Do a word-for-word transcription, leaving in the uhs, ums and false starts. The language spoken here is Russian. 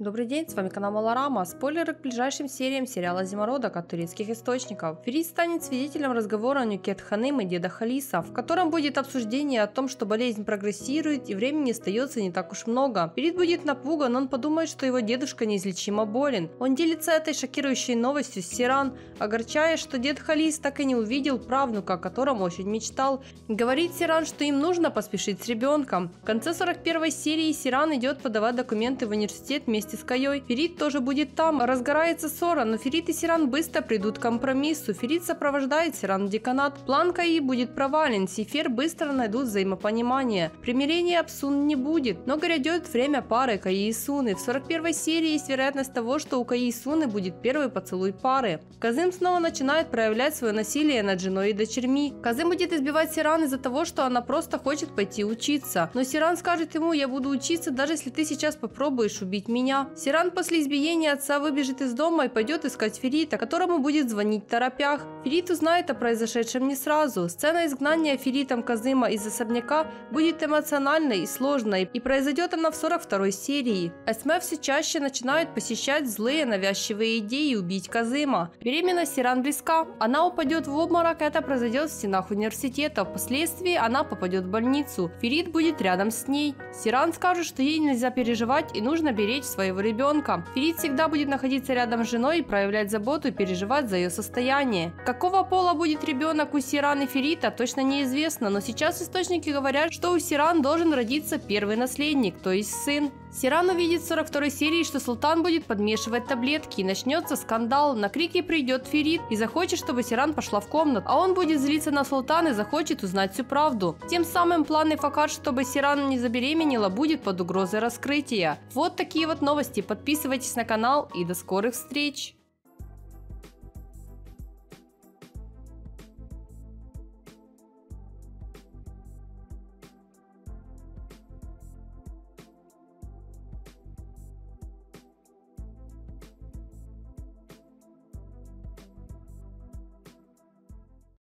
Добрый день, с вами канал Малорама. Спойлеры к ближайшим сериям сериала «Зимородок» от турецких источников. Ферит станет свидетелем разговора Нükhet Ханым и деда Халиса, в котором будет обсуждение о том, что болезнь прогрессирует и времени остается не так уж много. Ферит будет напуган, он подумает, что его дедушка неизлечимо болен. Он делится этой шокирующей новостью с Сиран, огорчая, что дед Халис так и не увидел правнука, о котором очень мечтал. Говорит Сиран, что им нужно поспешить с ребенком. В конце сорок первой серии Сиран идет подавать документы в университет вместе с Кайой. Ферит тоже будет там. Разгорается ссора, но Ферит и Сиран быстро придут к компромиссу. Ферит сопровождает Сиран в деканат. План Каи будет провален. Сифер быстро найдут взаимопонимание. Примирения Апсун не будет, но грядет время пары Каи и Суны. В сорок первой серии есть вероятность того, что у Каи и Суны будет первый поцелуй пары. Казым снова начинает проявлять свое насилие над женой и дочерьми. Казым будет избивать Сиран из-за того, что она просто хочет пойти учиться. Но Сиран скажет ему: «Я буду учиться, даже если ты сейчас попробуешь убить меня». Сиран после избиения отца выбежит из дома и пойдет искать Ферита, которому будет звонить в торопях. Ферит узнает о произошедшем не сразу. Сцена изгнания Феритом Казыма из особняка будет эмоциональной и сложной, и произойдет она в сорок второй серии. Эсме все чаще начинает посещать злые навязчивые идеи убить Казыма. Беременность Сиран близка. Она упадет в обморок, это произойдет в стенах университета. Впоследствии она попадет в больницу. Ферит будет рядом с ней. Сиран скажет, что ей нельзя переживать и нужно беречь своего ребенка. Ферит всегда будет находиться рядом с женой и проявлять заботу и переживать за ее состояние. Какого пола будет ребенок у Сиран и Ферита, точно неизвестно, но сейчас источники говорят, что у Сиран должен родиться первый наследник, то есть сын. Сиран увидит в сорок второй серии, что Султан будет подмешивать таблетки, и начнется скандал. На крики придет Ферит и захочет, чтобы Сиран пошла в комнату, а он будет злиться на Султана и захочет узнать всю правду. Тем самым план Факат, чтобы Сиран не забеременела, будет под угрозой раскрытия. Вот такие вот новости. Подписывайтесь на канал и до скорых встреч!